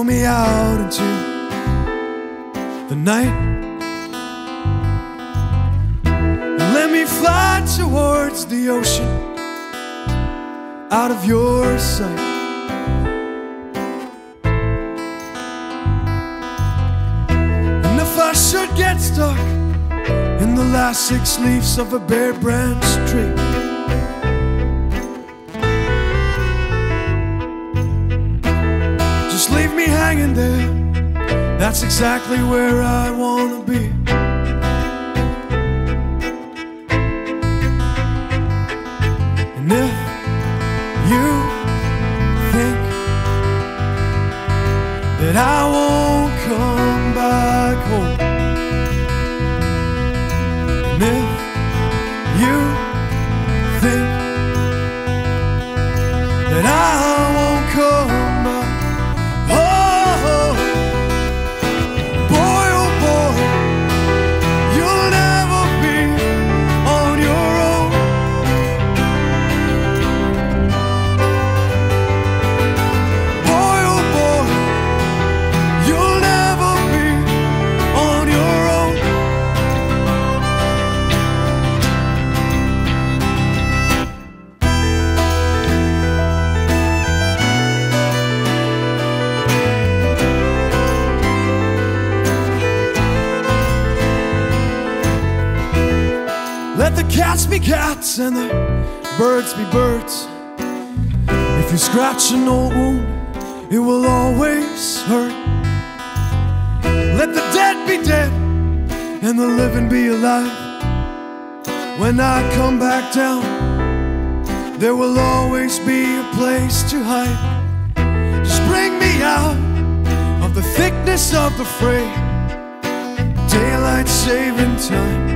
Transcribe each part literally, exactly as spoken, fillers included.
me out into the night and let me fly towards the ocean, out of your sight. And if I should get stuck in the last six leaves of a bare branch tree, just leave me hanging there. That's exactly where I wanna be. And if you think that I won't come back home, and if you think that I won't come back, oh, boy, oh boy, you'll never be on your own. Boy, oh boy, you'll never be on your own. Let the cats be cats and the birds be birds. If you scratch an old wound, it will always hurt. Let the dead be dead and the living be alive. When I come back down, there will always be a place to hide. Just bring me out of the thickness of the fray, daylight saving time.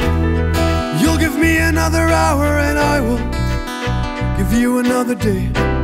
Give me another hour and I will give you another day.